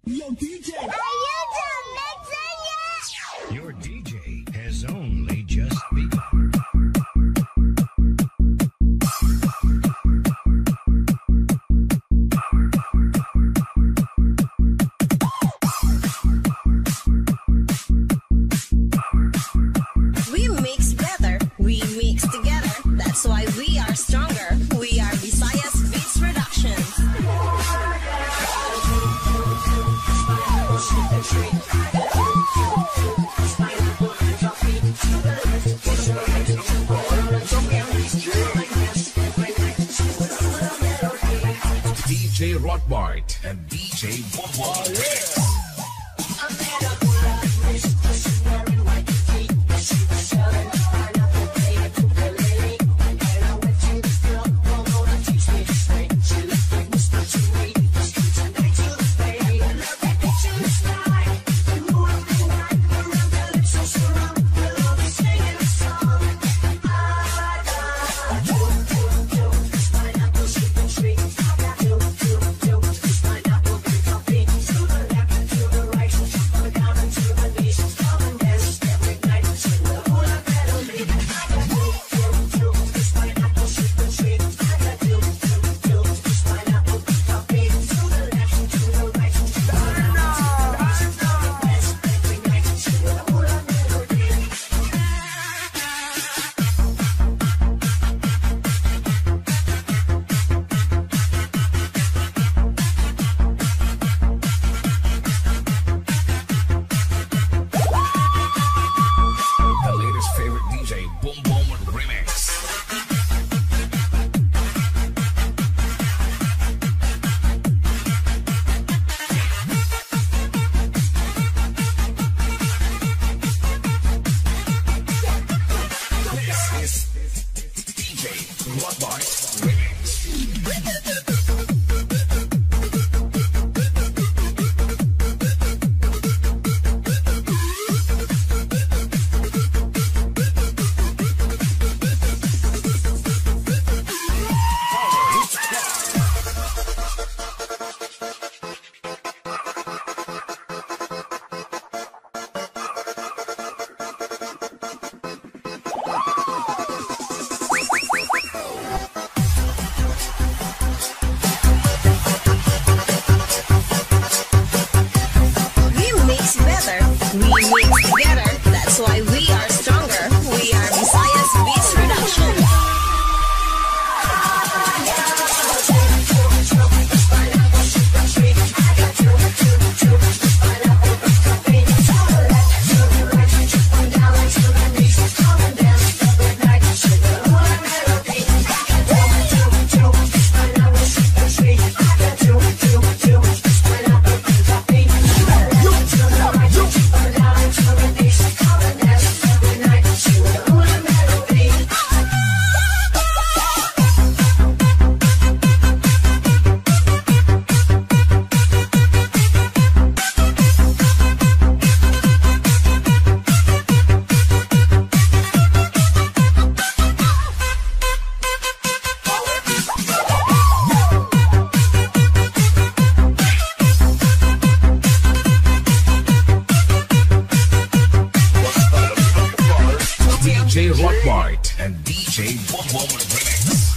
Yo, DJ! Are you done mixing yet? Your DJ has only just begun. We mix better, we mix together. That's why we are stronger. We are Visayas Beats Productions. DJ Rockbart and DJ Bobo. DJ Rockbart and DJ Bobo Remix.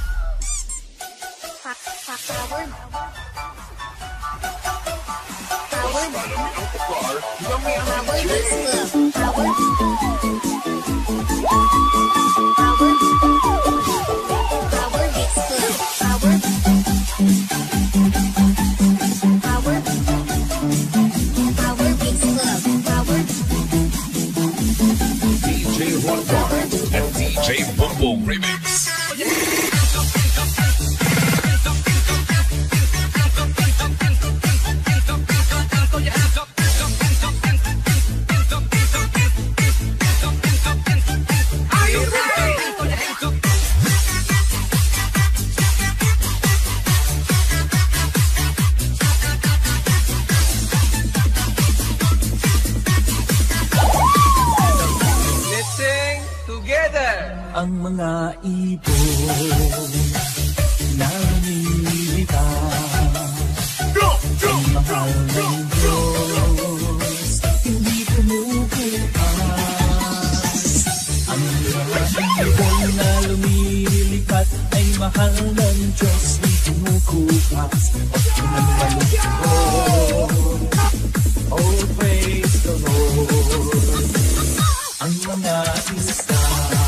DJ Rockbart and DJ Bobo Remix. Ang mga ibon na lumilitaw ay mahal ng lahat ay mahal ng Diyos, di kumukupas pagkanan malungkot. Oh, praise the Lord. Ang mga isda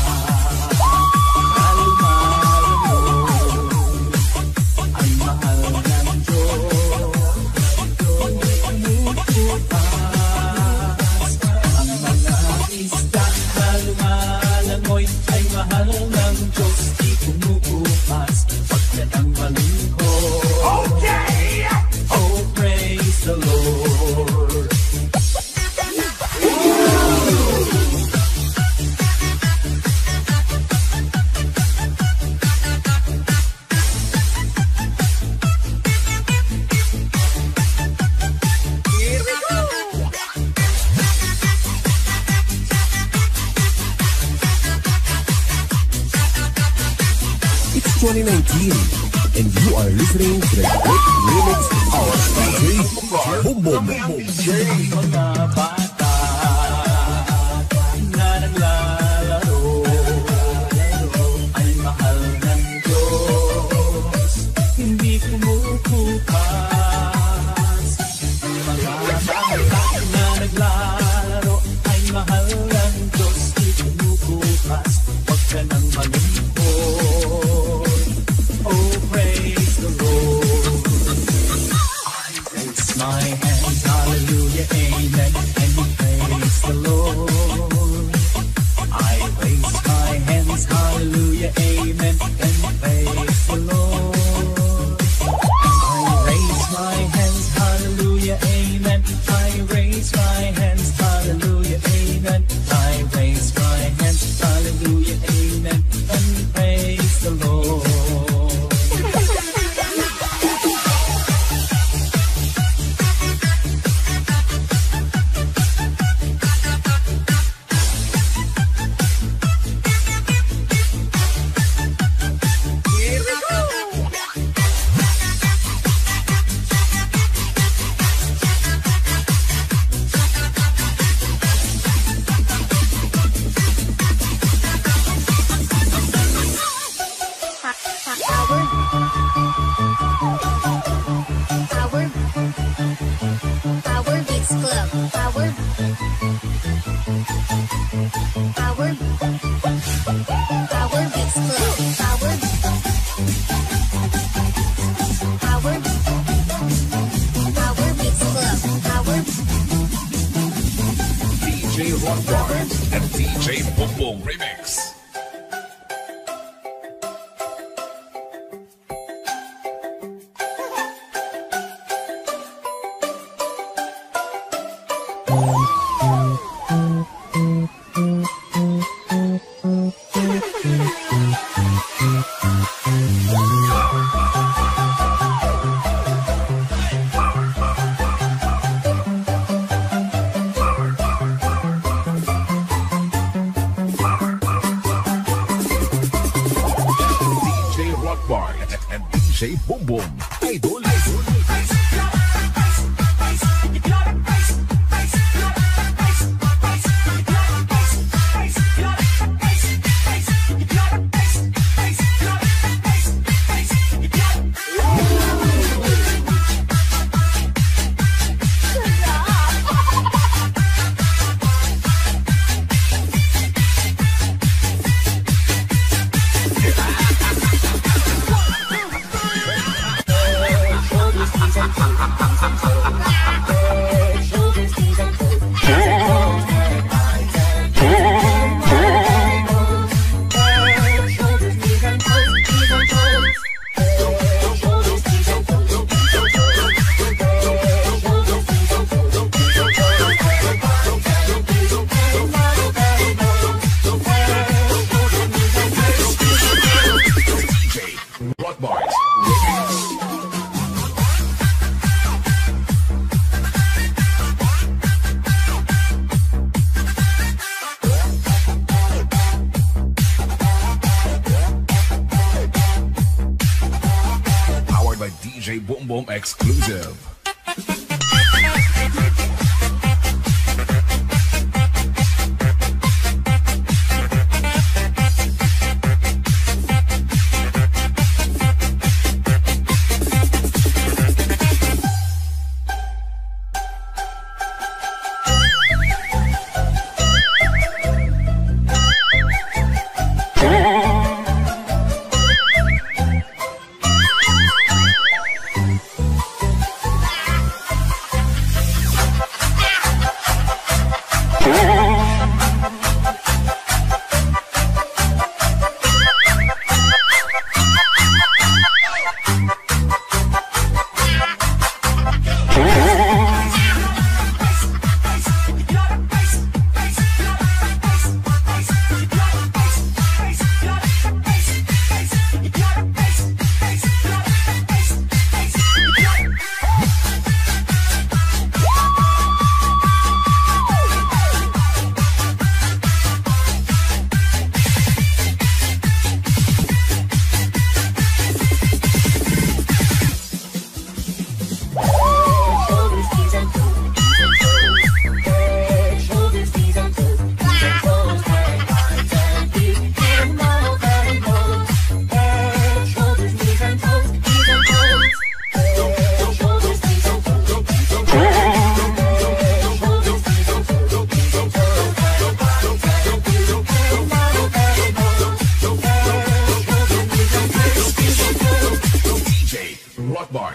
na lumalangoy ay mahal ng Diyos, di kumukupas. Ang mga isda na lumalangoy ay mahal ng Diyos, di kumukupas pagkanan malungkot. Okay! Oh, praise the Lord. It's 2019, and you are listening to the Great Remix Hour DJ Boom Boom. Mga bata na naglalaro ay mahal ng Diyos, hindi kumukupas. Ang mga bata na naglalaro ay mahal ng Diyos, hindi kumukupas. Huwag ka nang malungkot. Oh, praise the Lord. Raise my hands, hallelujah, amen, and we praise the Lord. I raise my hands, hallelujah, amen, and we praise the Lord. I raise my hands, hallelujah, amen. I raise my hands, hallelujah, amen. I raise my hands, hallelujah, amen, and we praise the Lord. Power Beats Club. Power Beats Club. Power Beats Club. DJ Rock Bars and DJ Boom Boom Remix. DJ Rock Bars and DJ Boom Boom. Idol. Rock Bars. Powered by DJ Boom Boom Exclusive.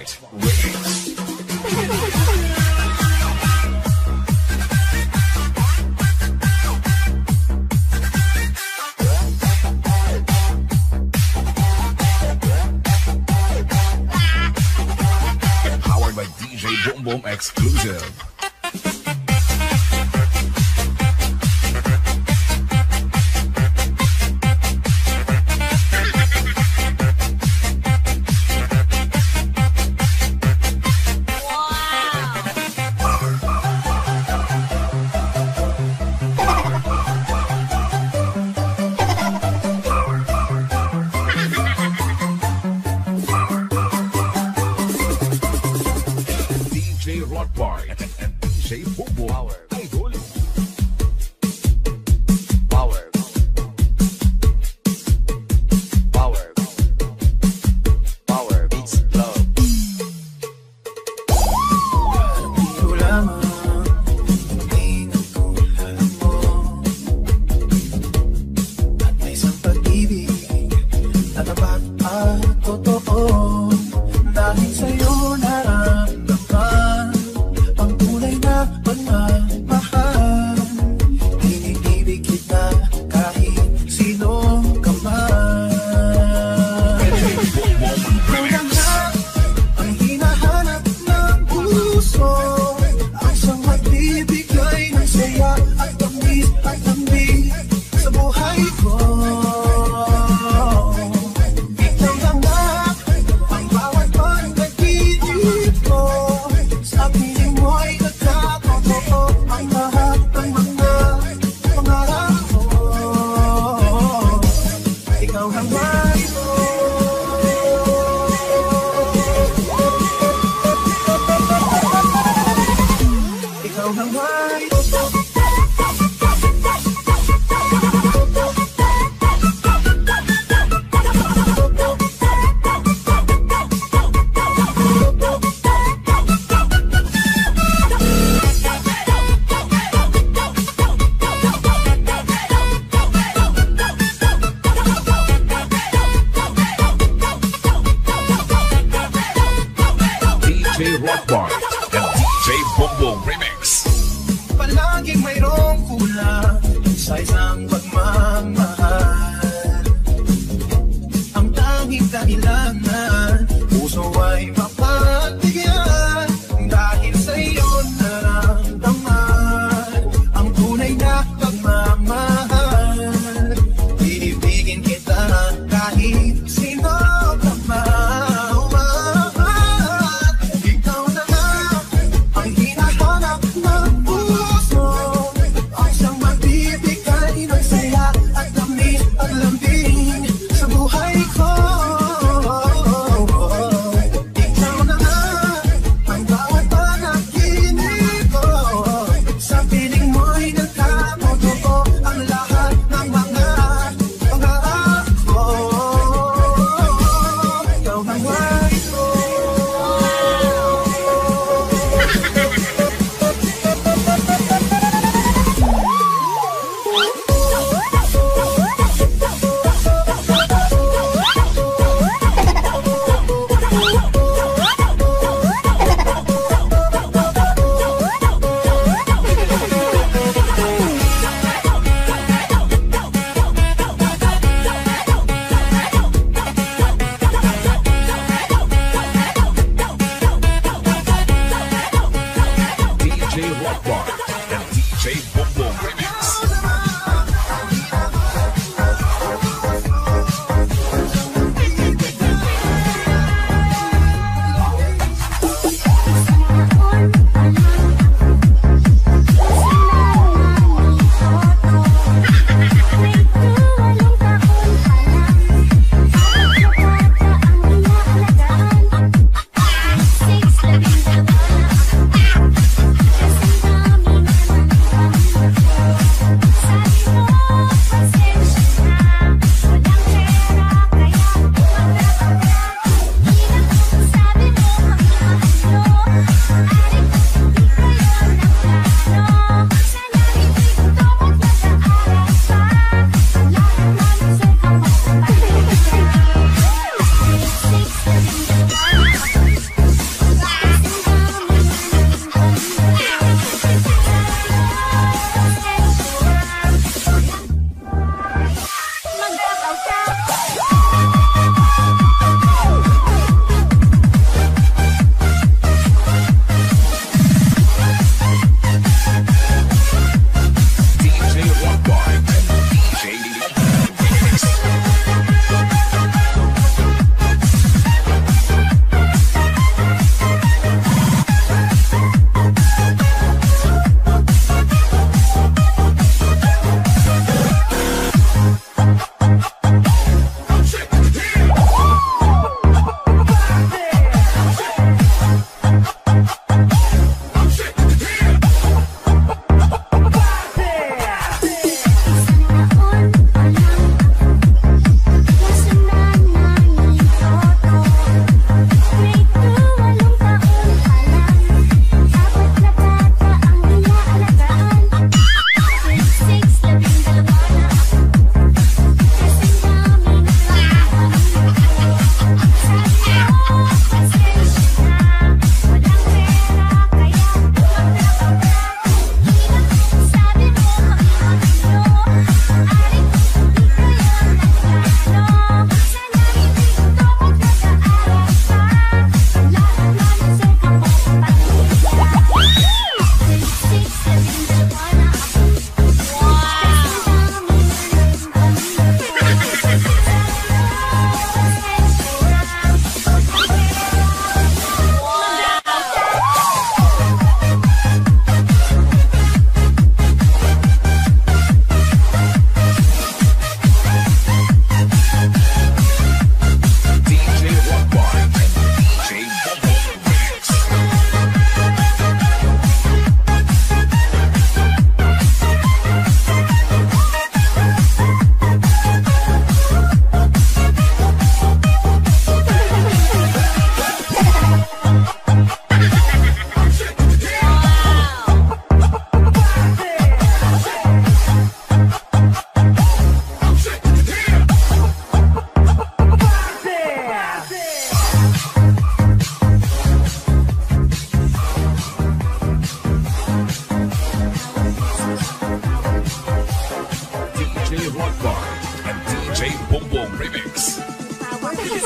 Rockbite Remix. Powered by DJ Boom Boom Exclusive. DJ Rockbite and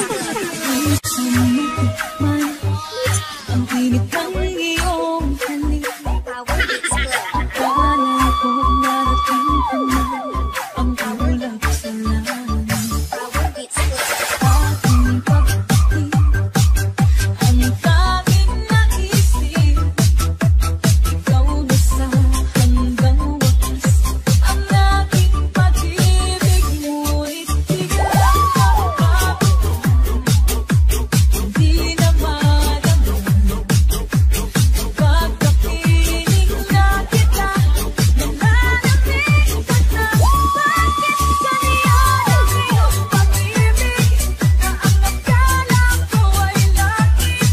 Ang init ng iyong halik. Power Beats Club. Akala ko narating ko na ang tulad sa langit. Power Beats Club. Aking pagdating, ang tanging naisip, ikaw na sa hanggang wakas. Ang aking pag-ibig, ngunit biglang nabago. Hindi na madamo pagkapiling na kita. Nananapin ka na. Bakit ganyan ang iyong pag-ibig na ang akala ko ay langit?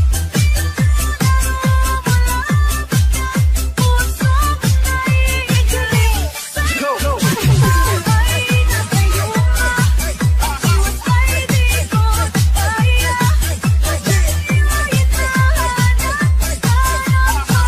Puso ko'y ikilig. Ay na sa'yo na, iwas ay di ko kaya. Iwain na hanap, hanap pa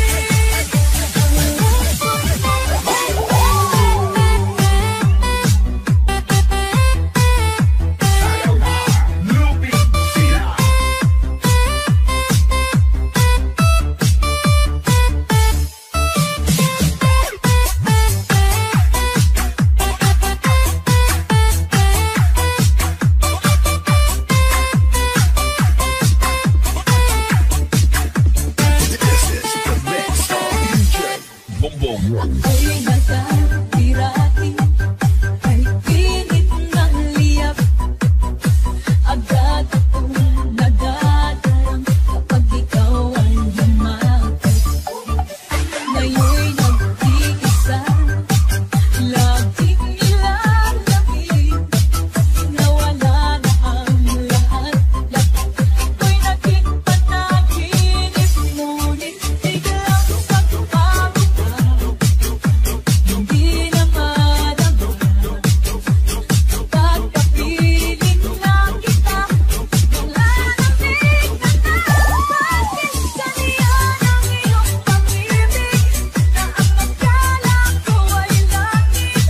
Bongbong. ay nagkabirati, ay pilit ng liyap. Agad akong nadadarang kapag ikaw ay lumapit. Ngayon'y nag-iisa, laging nilalamig. Nawala na ang lahat-lahat, ko'y naging panaginip. Ngunit biglang pagbabago ka, hindi na madamo pagkapiling na kita. Nananapin ka na. Bakit ganyan ang iyong pag-ibig na ang akala ko ay langit?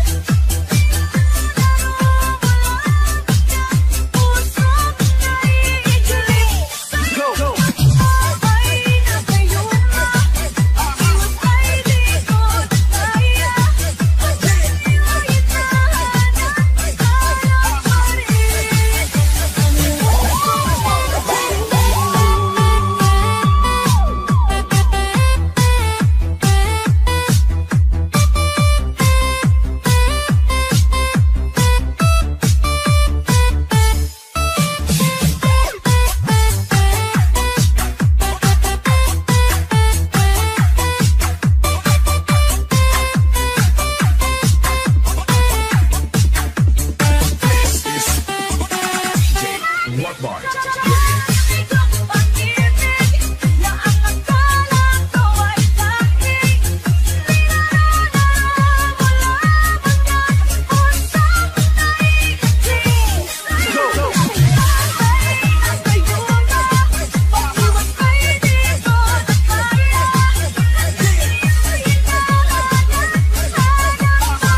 Puso ko'y ikilig. Ay na sa'yo na, iwas ay di ko kaya. Iwain na hanap, hanap pa Rockbar. Ang pag-ibig na ang akala ko ay langit. Puso ko'y ikilig. Ay na sa'yo na, iwas ay di ko kaya. Iwain na hanap, hanap pa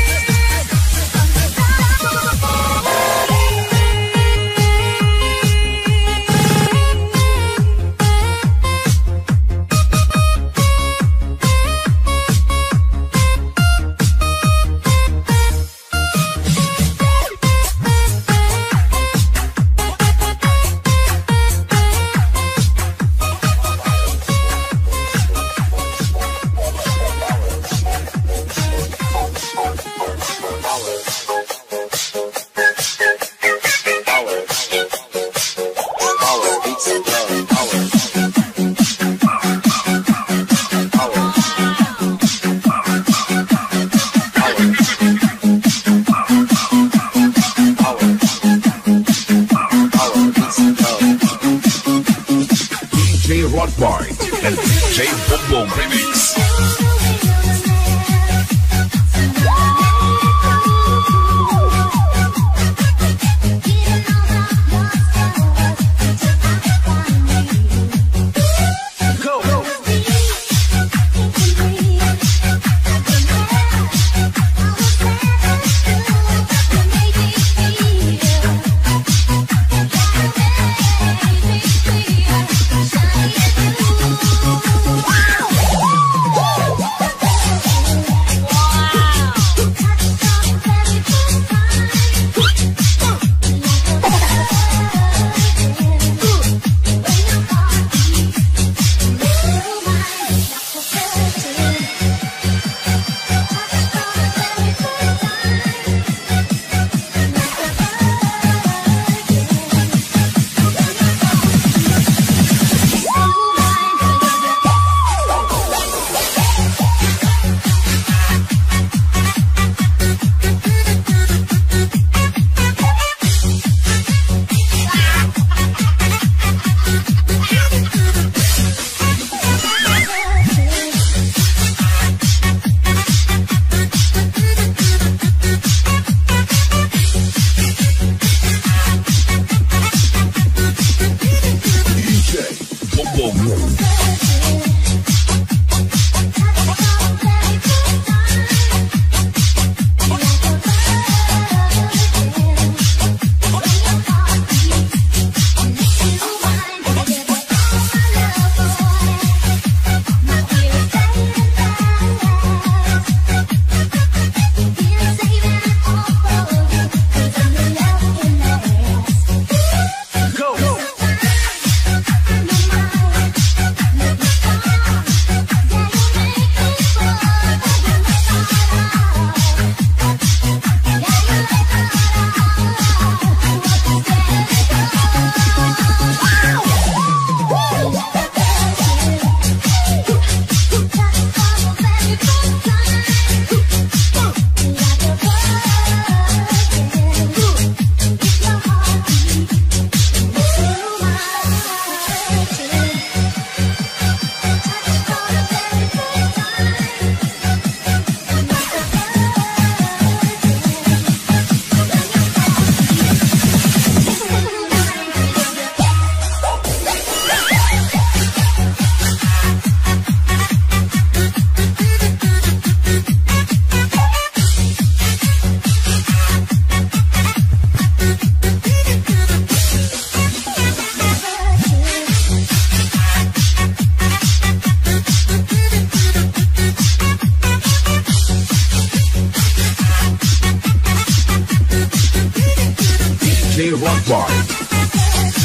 DJ Rockbar and DJ Bongbong Remix. Power Bumbum. DJ Rock Bar.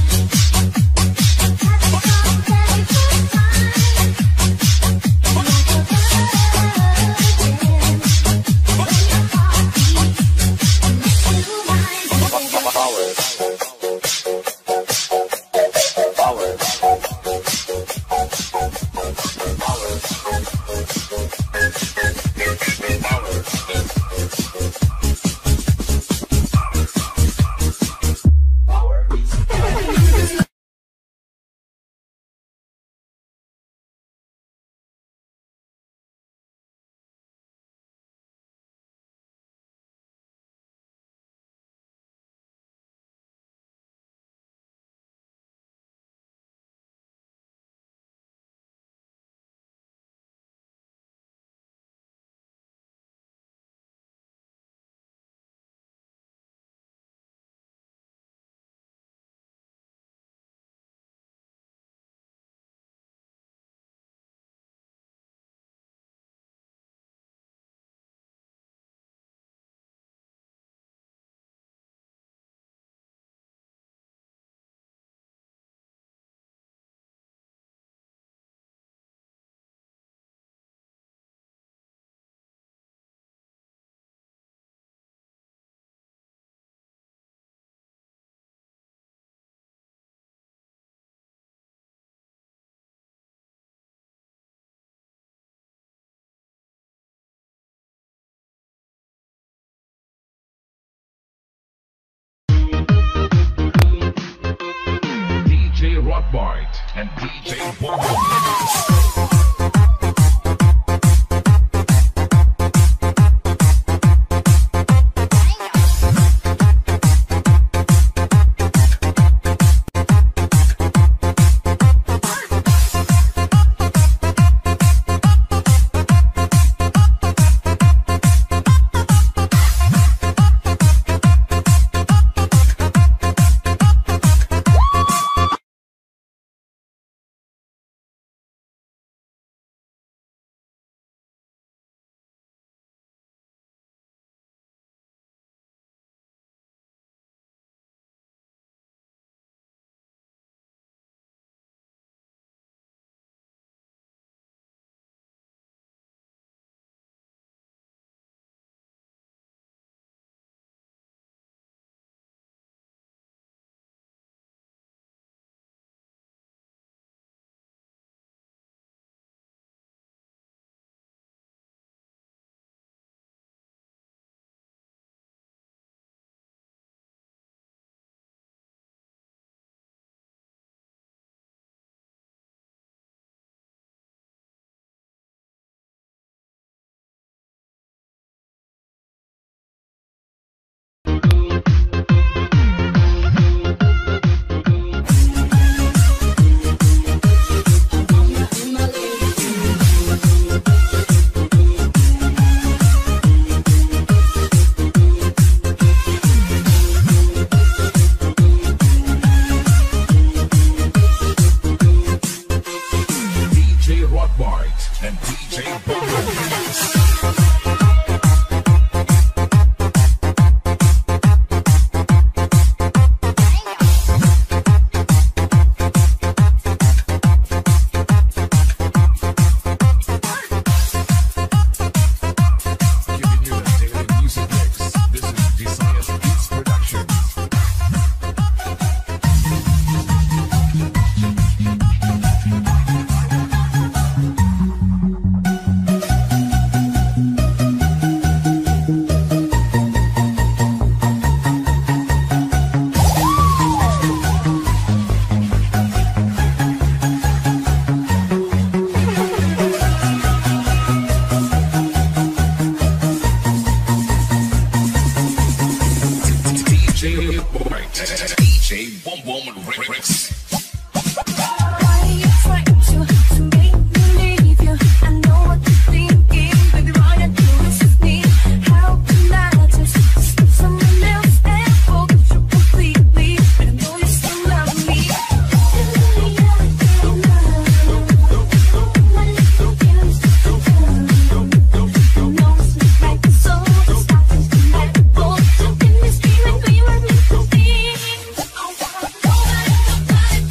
DJ Rock Bite and DJ Bumbum. Boom Boom Remix. Why you trying to make me leave you? I know what you're thinking, baby. All you do is just me. How can I just slip someone else and forget you completely? But I know you still love me. Like a soul, just stop and let go. You give me screaming, we were meant to be.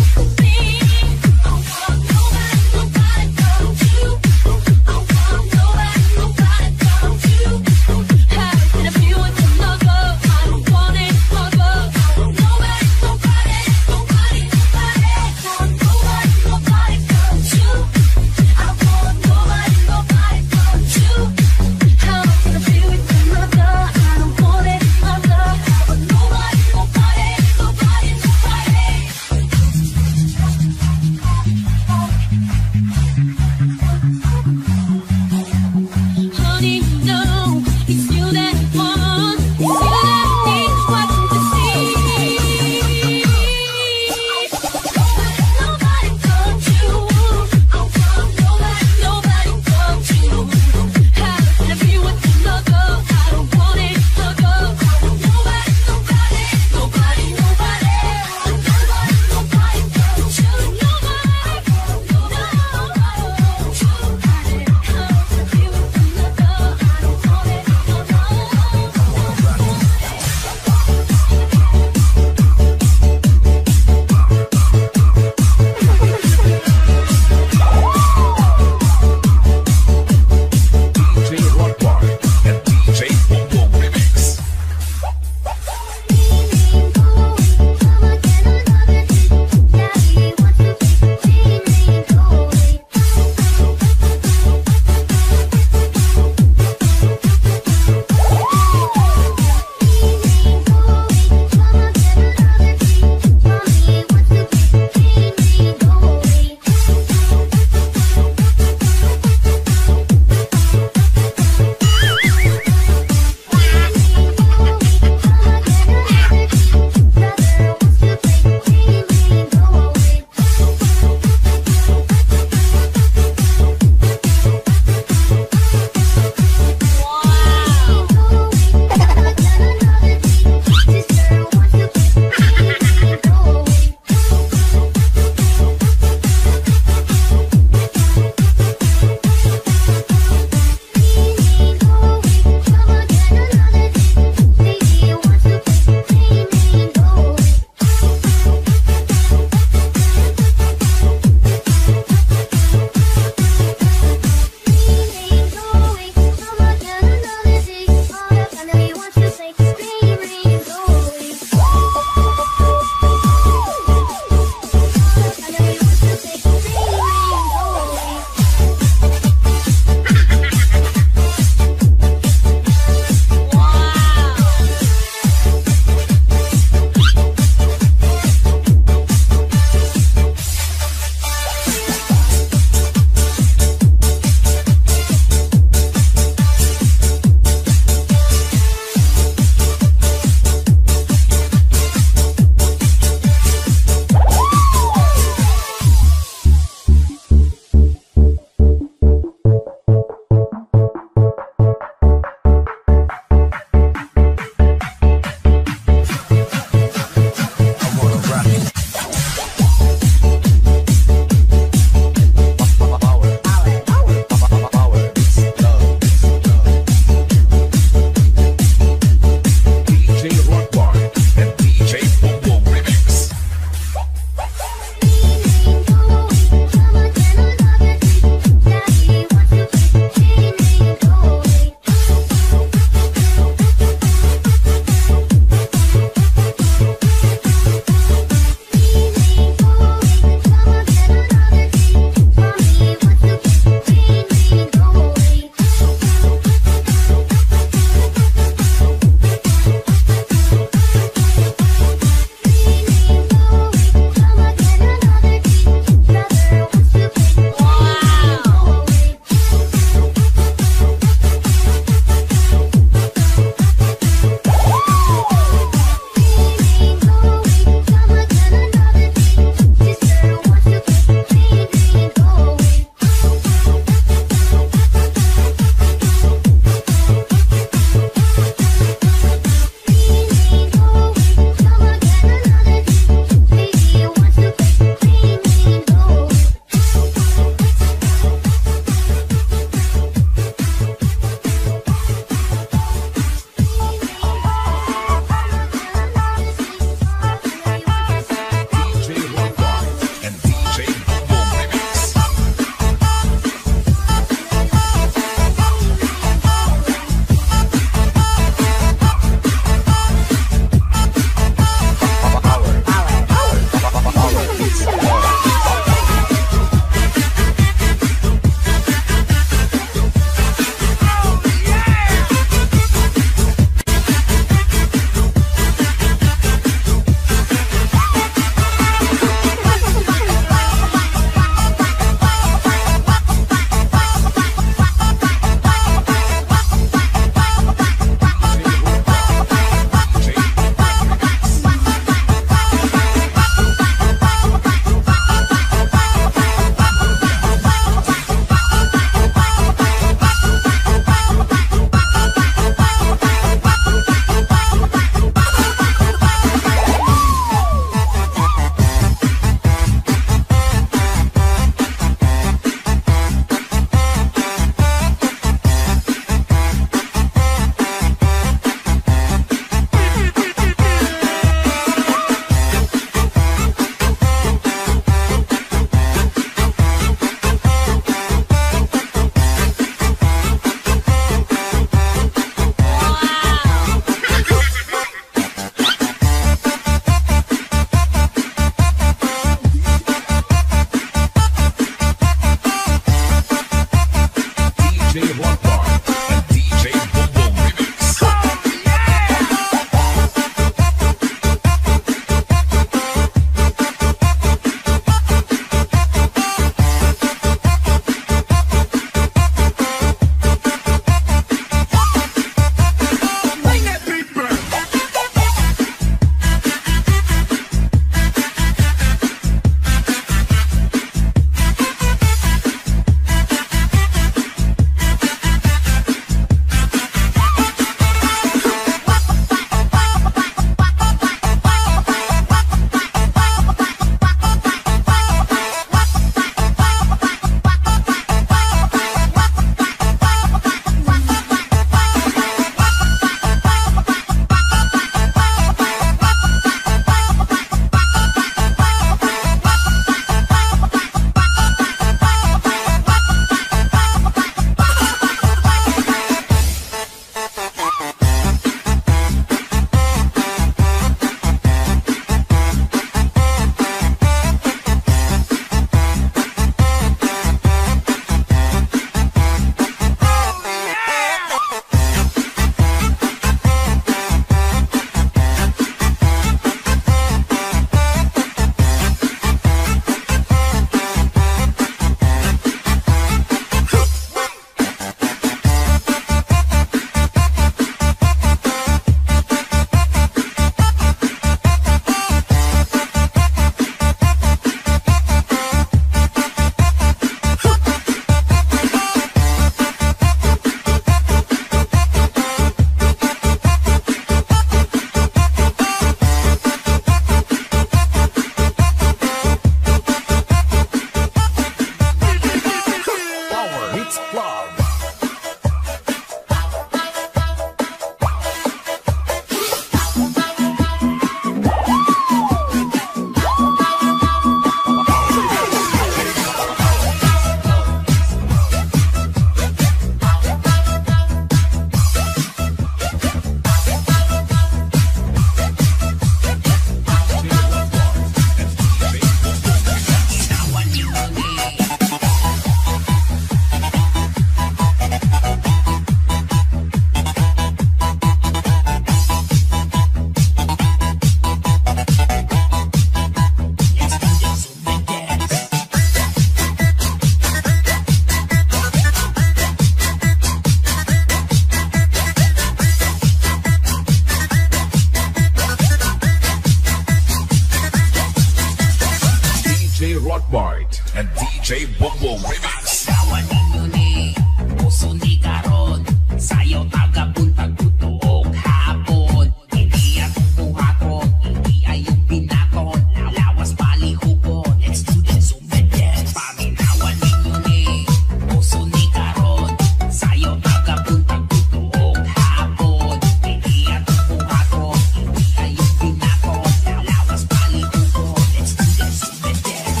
Bongbong Remix. Kawan ninyo ni puso ni karon, sayaw tagapuntag tutuog hapon. Hindi atong buhaton, hindi ayong pinakon, lawas palihukon. Let's do this, umedens. Paminawan ninyo ni puso ni karon, sayaw tagapuntag tutuog hapon. Hindi atong buhaton, hindi ayong pinakon, lawas palihukon. Let's do this, umedens.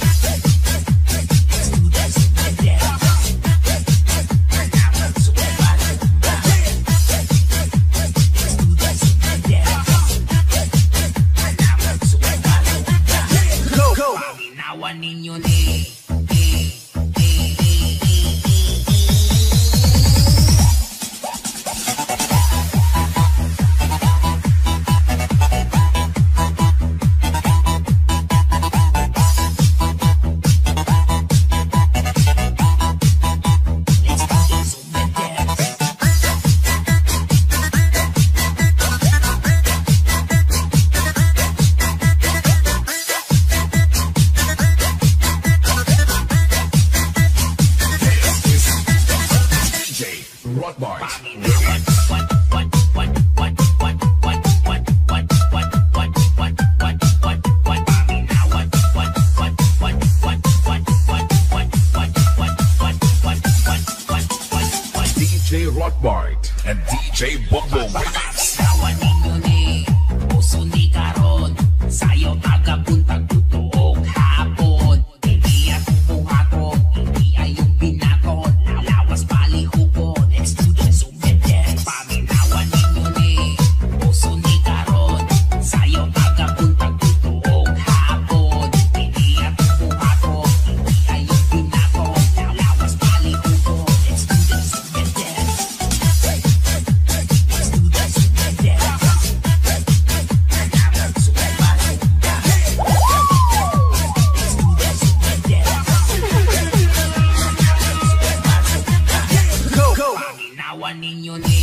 Paminawan ninyo ni DJ Rockbart and DJ Bongbong Remix. Kawan ninyo ni puso ni karon, sayaw tagapuntag tutuog hapon. Hindi atong buhaton, hindi ayong pinakon, lawas palihukon. Let's do this, umedens. Paminawan ninyo ni puso ni karon, sayaw tagapuntag tutuog hapon. Hindi atong buhaton, hindi ayong pinakon, lawas palihukon. Let's do this, umedens. Paminawan ninyo ni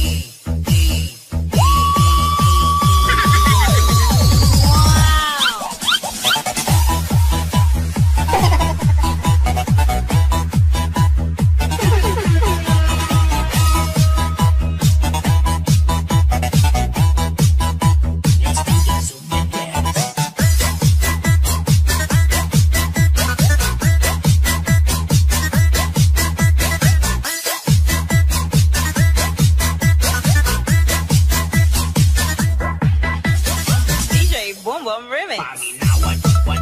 DJ Boom Boom Remix. Paminawan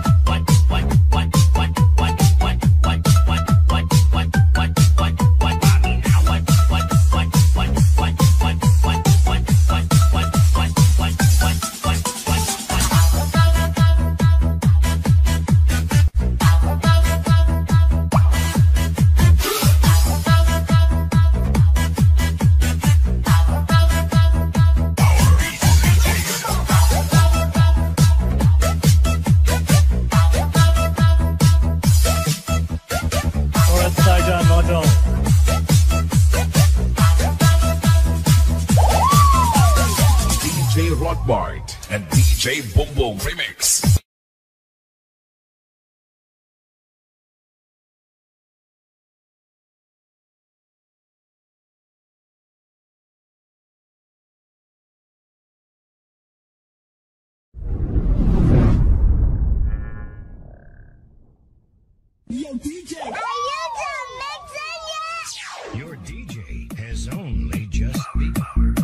DJ Rockbart and DJ Bongbong Remix. Your DJ has only just begun.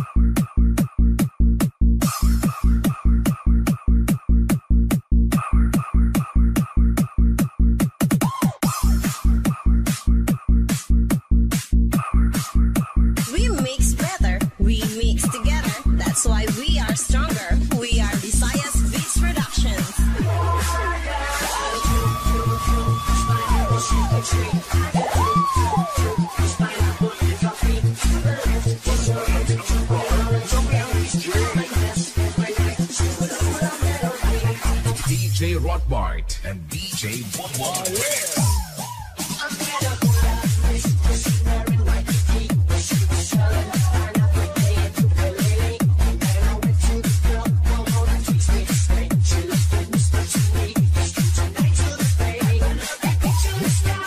We mix better, we mix together. That's why we are stronger. We are Visayas Beats Productions. DJ Rockbart and DJ Bongbong Remix. Let's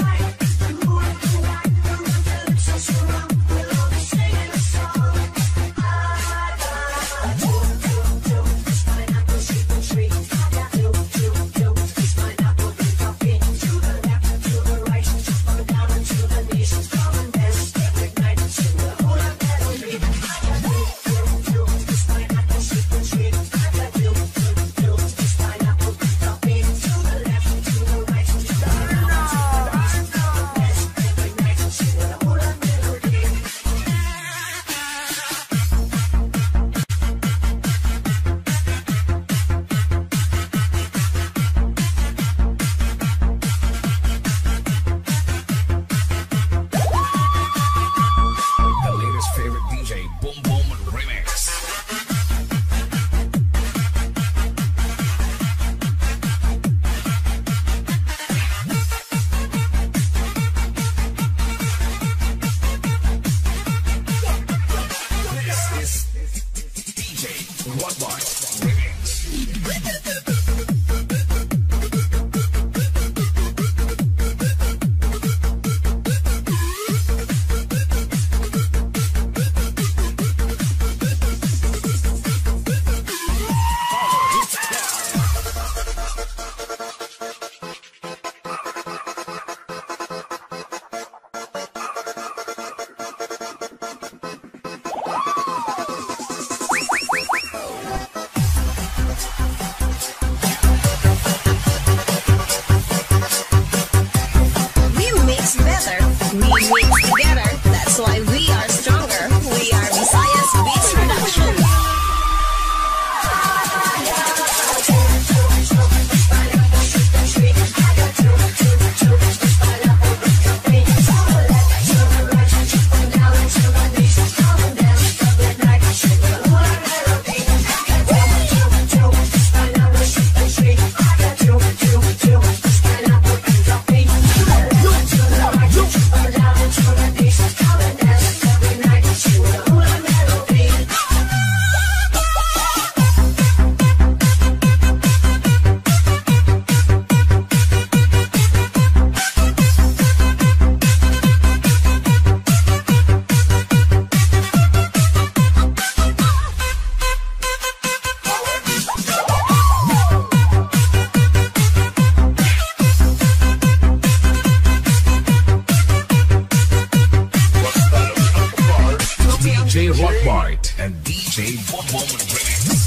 DJ Bombom Remix.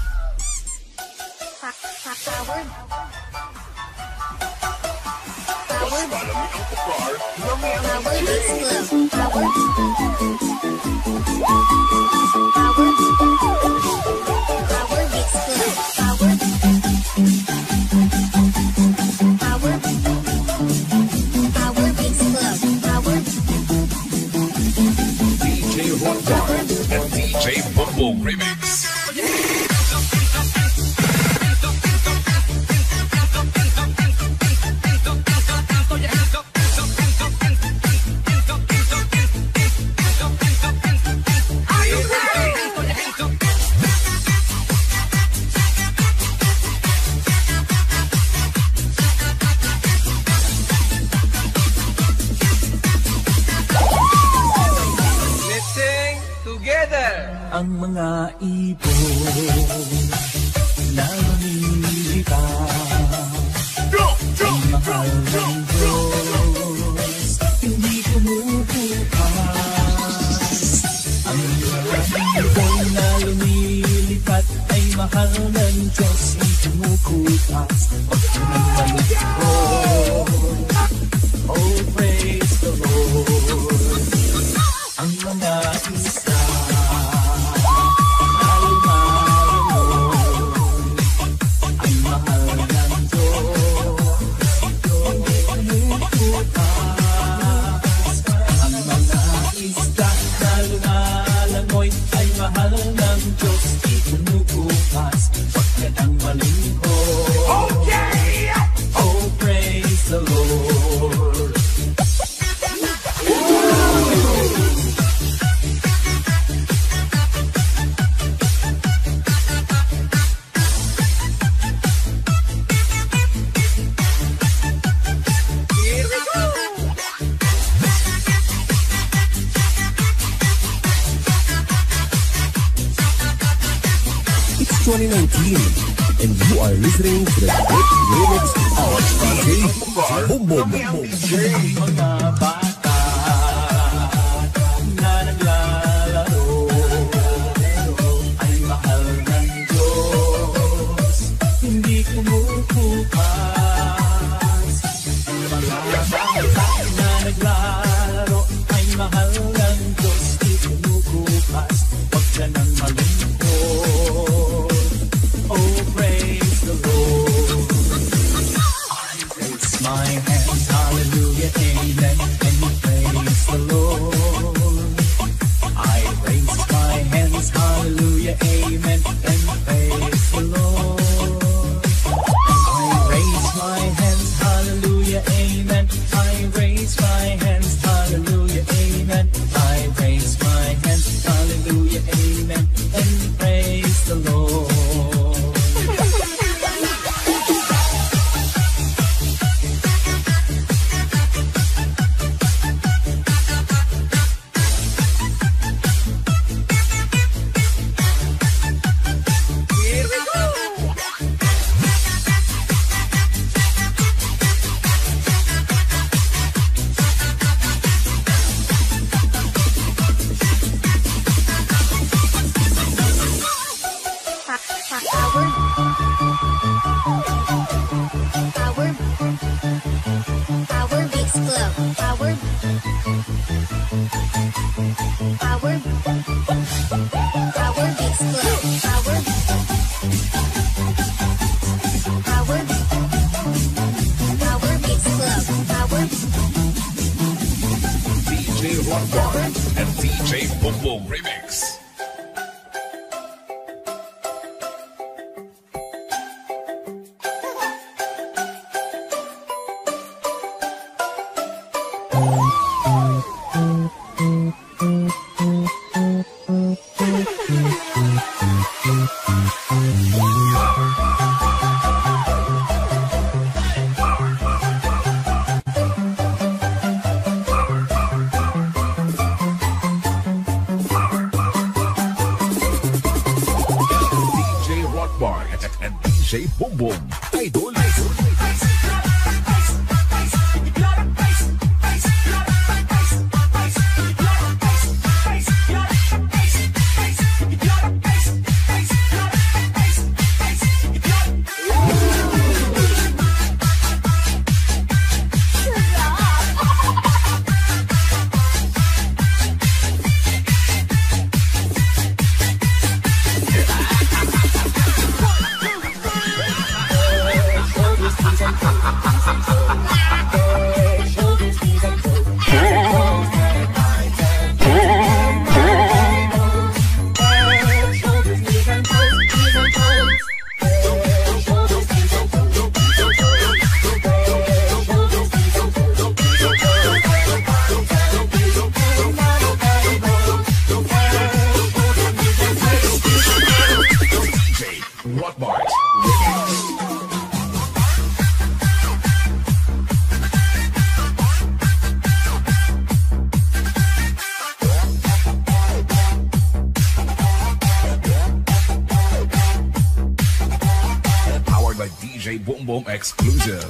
Powered. Powered Beats Club. Powered. Powered Beats Club. Powered. Powered. Powered Beats Club. Powered. DJ Rock Bar and DJ Bombom Remix. Ang mga ibon na lumilipad ay mahal ng Diyos, hindi kumukupas. Ang mga ibon na lumilipad ay mahal ng Diyos, hindi kumukupas. Huwag ka nang malito. Oh, praise the Lord. Ang mga isla It's 2019, and you are listening to the great remix of DJ Bombom. mga bata na naglalaro ay mahal ng Diyos, hindi kumukupas. Ang mga bata na naglalaro ay mahal ng Diyos, hindi kumukupas. Huwag ka nang malungkot. Oh, praise the Lord. I raise my hands, hallelujah, amen, and we praise the Lord. I raise my hands, hallelujah, amen, and we praise the Lord. I raise my hands, hallelujah, amen. I raise my hands, hallelujah, amen. I raise my hands, hallelujah, amen, and we praise the Lord. Powered Beats Club. Powered. Powered. Powered Beats Club. Powered. Powered. Powered Beats Club. Powered. DJ Rock Bar and DJ Bombom Remix. and DJ Bombom. Idol. DJ Boom Boom exclusive.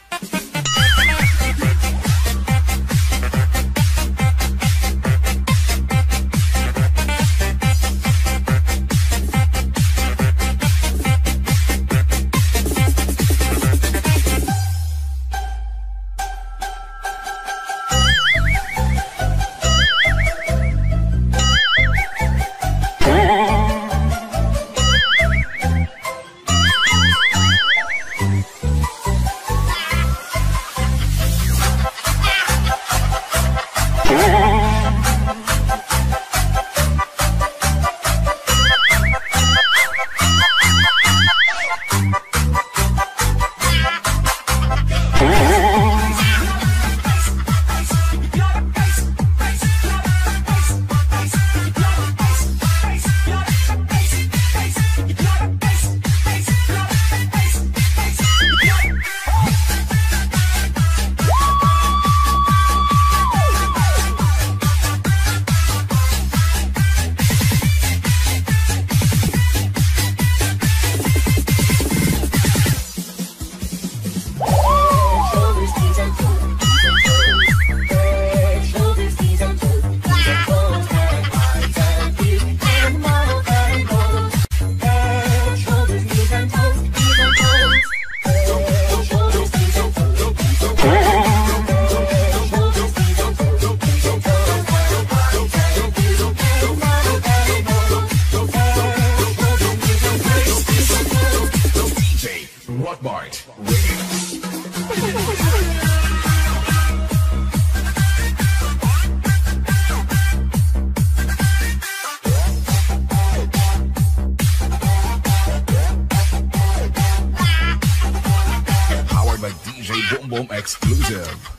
Boom Boom exclusive.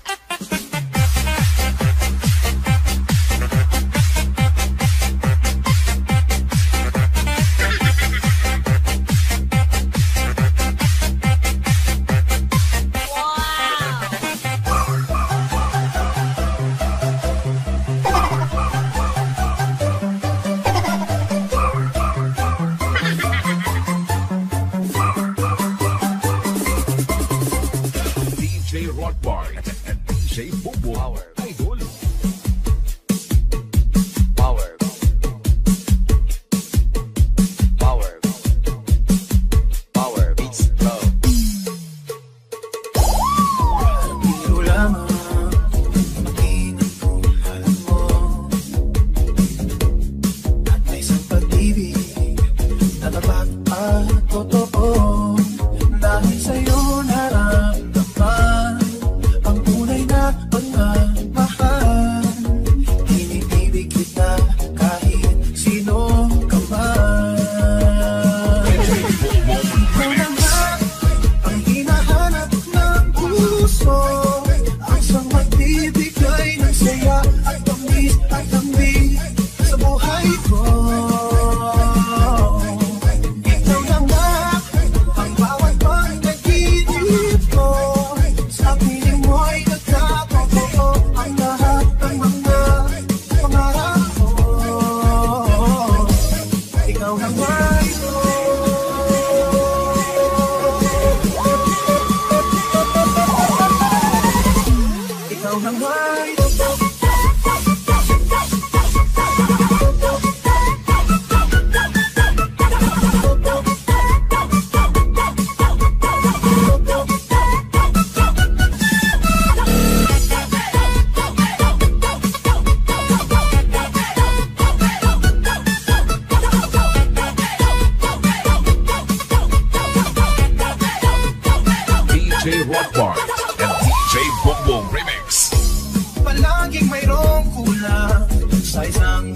DJ Rockbar and DJ Boom Boom Remix. Palaging mayroong kulang sa isang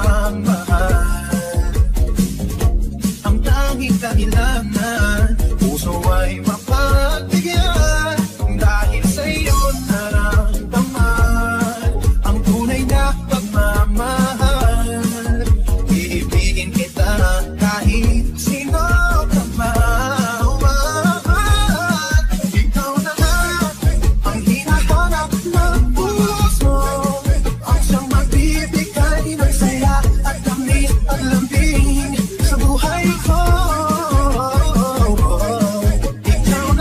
pagmamahal. Ang tanging kailangan, puso ay mapagbigyan. Dahil sa iyo naramdaman ang tunay na pagmamahal. Iibigin kita kahit sino ka man. Lambing sa buhay ko. Ikaw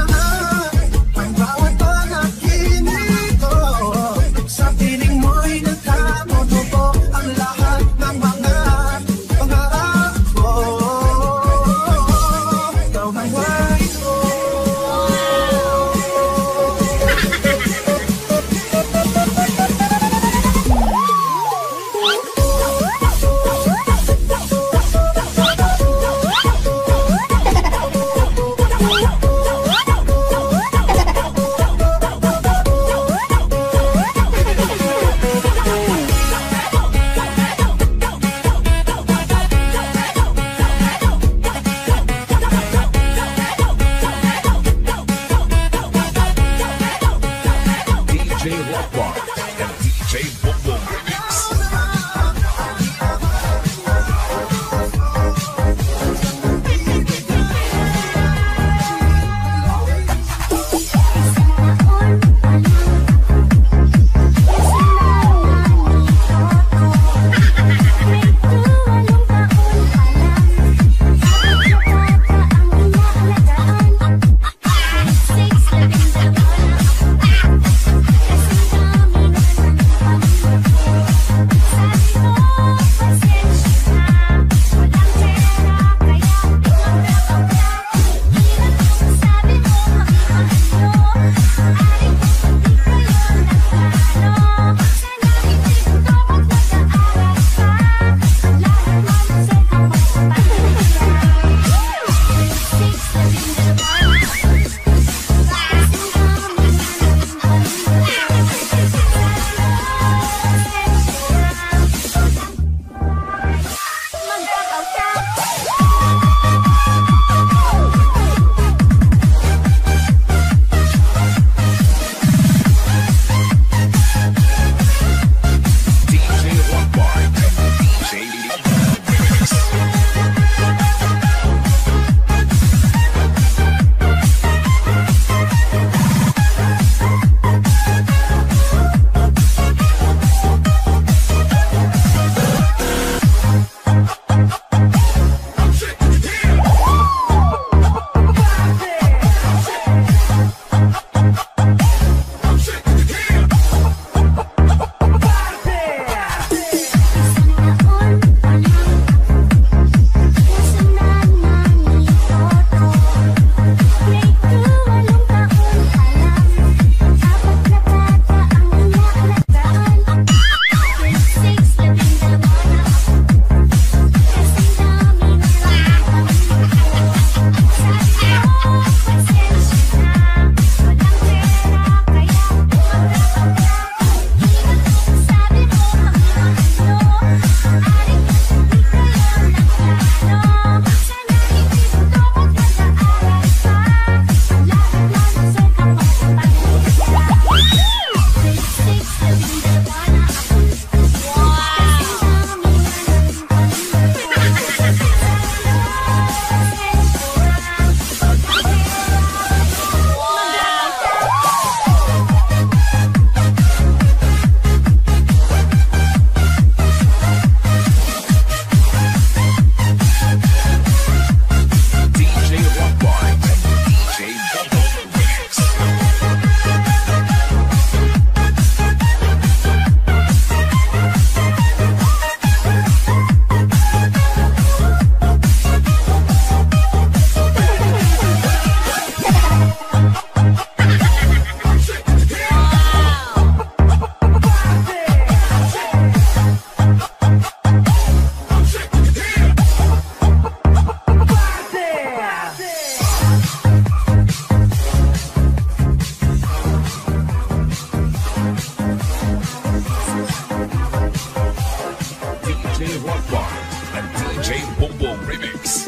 Boom Remix.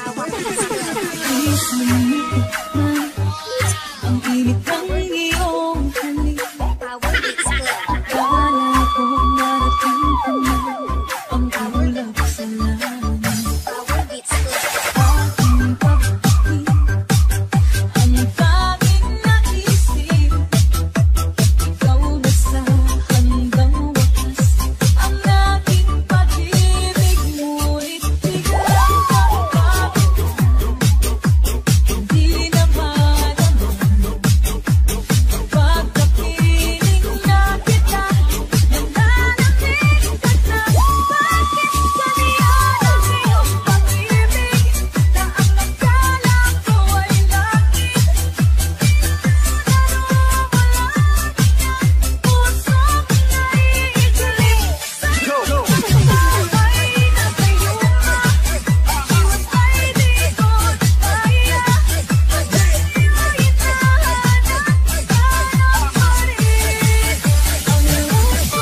Ang init ng iyong halik. Power Beats Club. Akala ko narating ko na ang ulap sa langit. Power Beats Club. Aking pag-ibig, ang tanging naisip, ikaw na sa hanggang wakas. Ang aking pag-ibig, ngunit biglang nagbago. Hindi na madama pagkapiling na kita. Nananamig ka na. Bakit ganyan ang iyong pag-ibig na ang nagkala ko ay langit? Puso ko naiigaling sa'yo. Buhay na sa'yo na. Iwas ay di ko kaya. Pag-ibig na hanap, hanap pa rin ang puso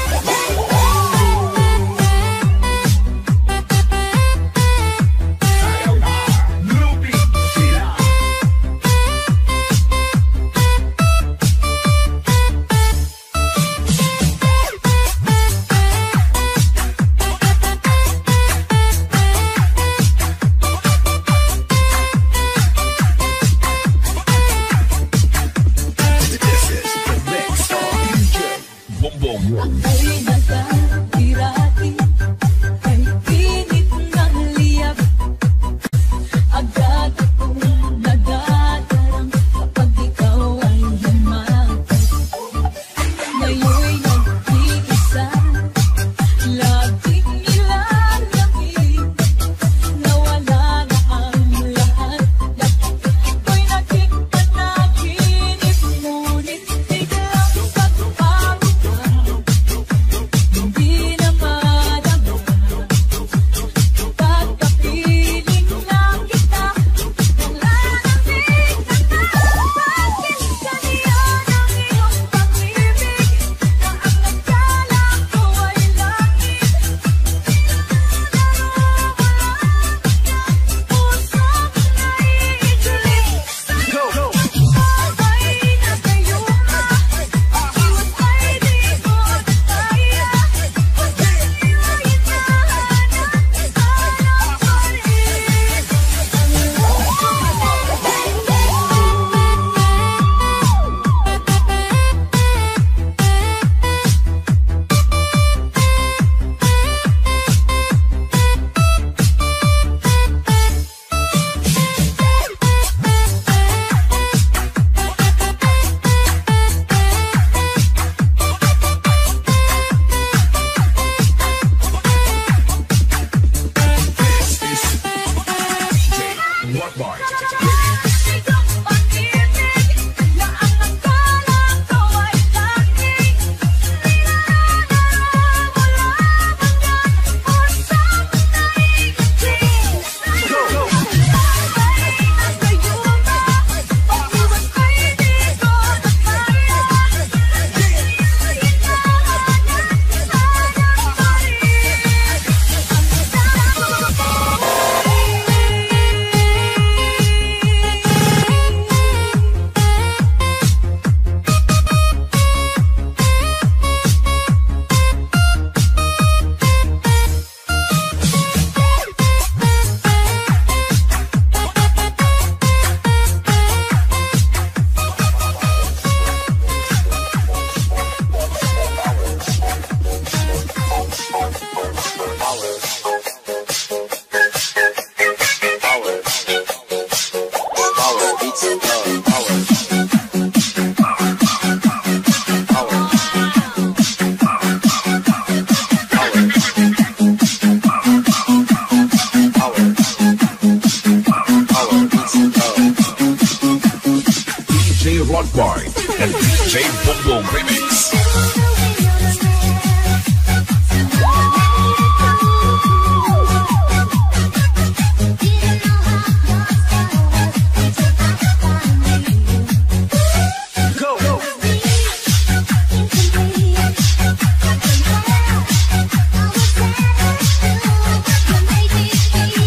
Boom Boom. ay nagkahirati, kay pinit ng liyab. Agad akong nadadarang kapag ikaw ay lumakad. Ngayon'y nag-iisa, laging nilalamig. Nawala na ang lahat, ako'y naging panaginip. Ngunit biglang pagbabago ka, hindi na madama pagkapiling na kita. Nananamig ka na. Bakit ganyan ang iyong pag-ibig na ang nagkala ko ay langit? Puso ko naiigaling sa'yo. Buhay na sa'yo na. Iwas ay di ko kaya. Pag-ibig na hanap, hanap pa rin Rock Bar. Isang pag-ibig na ang nagkala ko ay langit. Nilalarang wala hanggan, puso ko naiigaling sa'yo. Buhay na sa'yo na. Pag-iwas ay di ko na kaya. Pag-ibig na hanap, hanap pa rin ang DJ Rock Bar and DJ Boom Boom Remix. Go.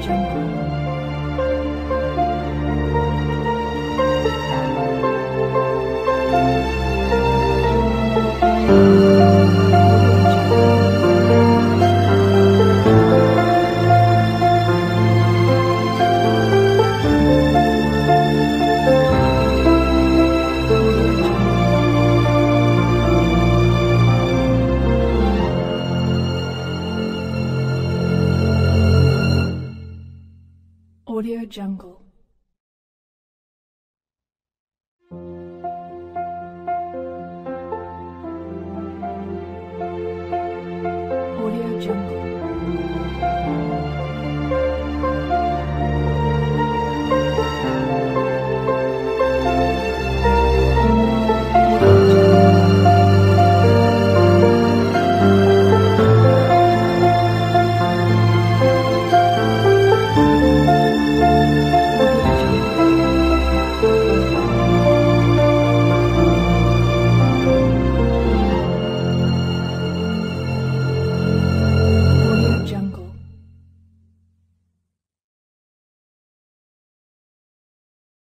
Jungle.